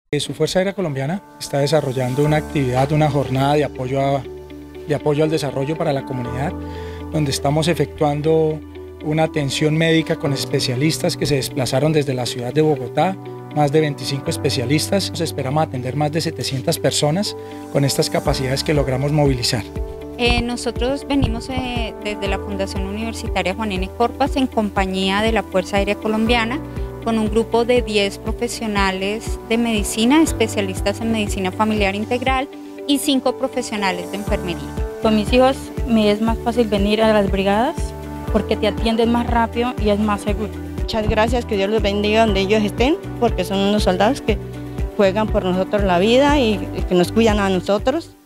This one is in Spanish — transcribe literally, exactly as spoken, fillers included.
Su Fuerza Aérea Colombiana está desarrollando una actividad, una jornada de apoyo, a, de apoyo al desarrollo para la comunidad, donde estamos efectuando una atención médica con especialistas que se desplazaron desde la ciudad de Bogotá, más de veinticinco especialistas. Esperamos atender más de setecientas personas con estas capacidades que logramos movilizar. Eh, nosotros venimos eh, desde la Fundación Universitaria Juan N. Corpas en compañía de la Fuerza Aérea Colombiana, con un grupo de diez profesionales de medicina, especialistas en medicina familiar integral y cinco profesionales de enfermería. Con mis hijos me es más fácil venir a las brigadas porque te atienden más rápido y es más seguro. Muchas gracias, que Dios los bendiga donde ellos estén, porque son unos soldados que juegan por nosotros la vida y que nos cuidan a nosotros.